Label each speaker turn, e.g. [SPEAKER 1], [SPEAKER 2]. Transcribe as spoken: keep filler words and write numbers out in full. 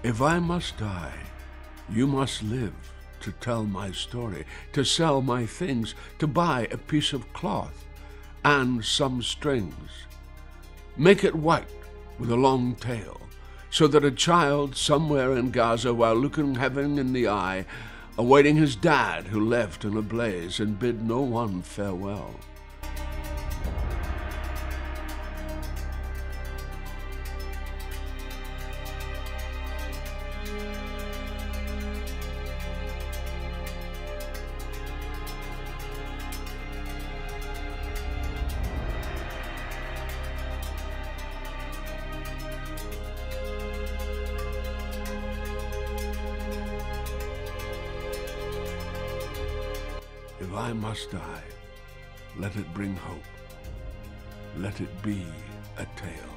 [SPEAKER 1] If I must die, you must live to tell my story, to sell my things, to buy a piece of cloth and some strings. Make it white with a long tail, so that a child somewhere in Gaza, while looking heaven in the eye, awaiting his dad who left in a blaze and bid no one farewell. If I must die, let it bring hope. Let it be a tale.